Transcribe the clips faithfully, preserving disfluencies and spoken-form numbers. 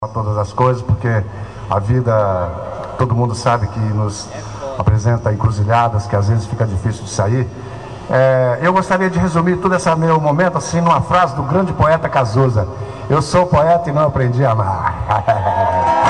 todas as coisas, porque a vida, todo mundo sabe que nos apresenta encruzilhadas, que às vezes fica difícil de sair. É, eu gostaria de resumir todo esse meu momento assim numa frase do grande poeta Cazuza: eu sou poeta e não aprendi a amar.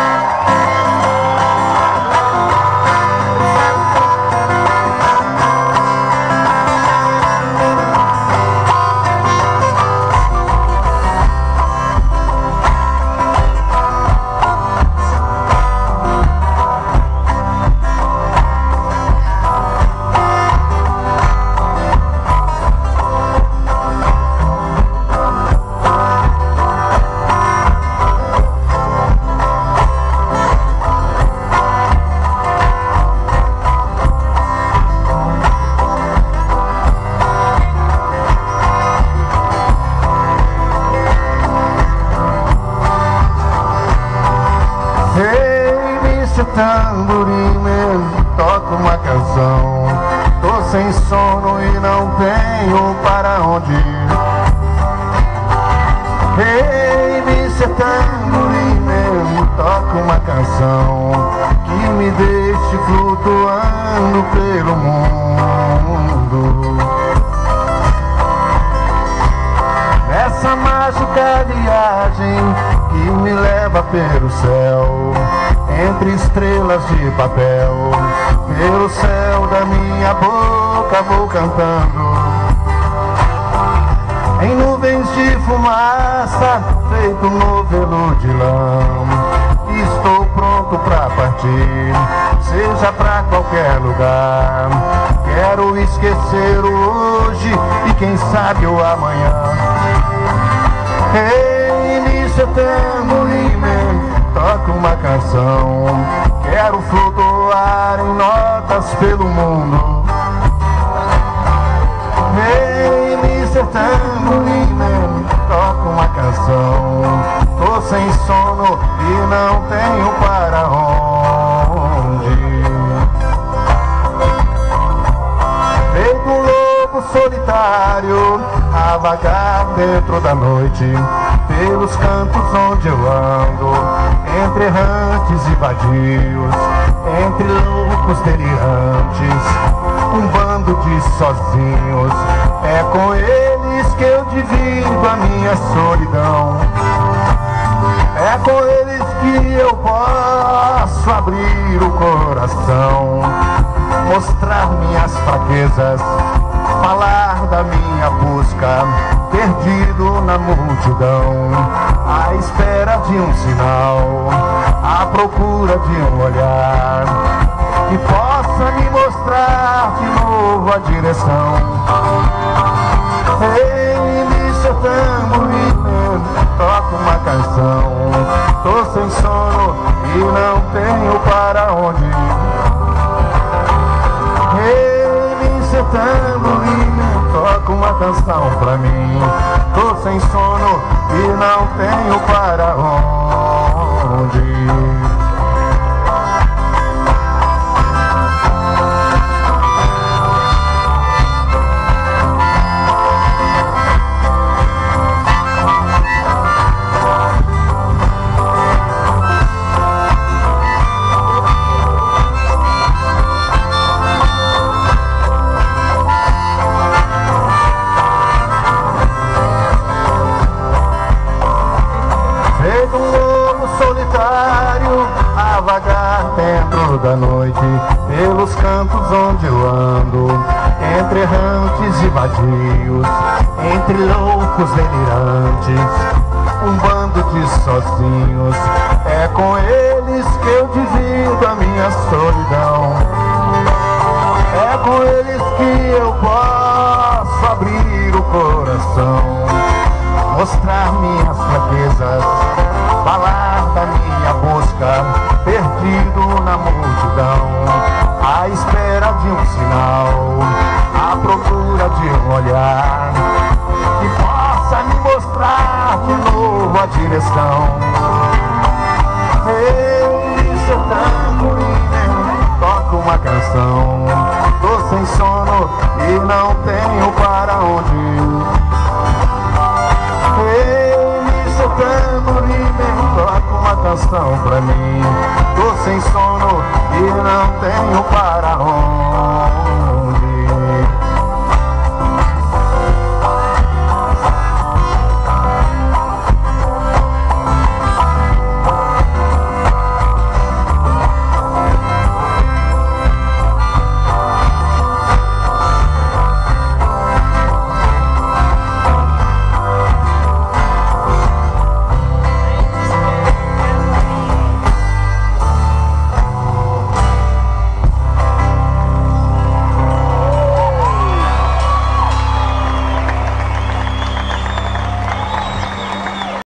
Tamborim, mesmo, toco uma canção. Tô sem sono e não tenho para onde ir. Ei, mister Tamborim, mesmo, toco uma canção que me deixe flutuando pelo mundo. Nessa mágica viagem que me leva pelo céu, entre estrelas de papel, pelo céu da minha boca vou cantando. Em nuvens de fumaça, feito novelo de lã, estou pronto pra partir, seja pra qualquer lugar. Quero esquecer o hoje e quem sabe o amanhã. Ei, mister Tamborim, toco uma canção, quero flutuar em notas pelo mundo. Ei, mister Tamborim, toco uma canção, tô sem sono e não tenho para onde ir. Feito um lobo solitário, a vagar dentro da noite, pelos cantos onde eu ando, entre errantes e vadios, entre loucos delirantes, um bando de sozinhos. É com eles que eu divido a minha solidão, é com eles que eu posso abrir o coração, mostrar minhas fraquezas, falar da minha busca, perdido na multidão, à espera de um sinal, à procura de um olhar que possa me mostrar de novo a direção. Ei, mister Tamborim, toco uma canção, tô sem sono e não tenho para onde ir. Ei, mister Tamborim, toca uma canção pra mim, tô sem sono e não tenho para onde ir. A vagar dentro da noite, pelos campos onde eu ando, entre errantes e vadios, entre loucos delirantes, um bando de sozinhos. É com eles que eu divido a minha solidão, é com eles que eu posso abrir o coração, mostrar minhas fraquezas, falar da minha busca, perdido na multidão, à espera de um sinal, à procura de um olhar que possa me mostrar de novo a direção. Ei, mister Tamborim, toco uma canção, tô sem sono e não tenho para onde ir. Ei, mister Tamborim, toco canção pra mim. Tô sem sono e não tenho para onde.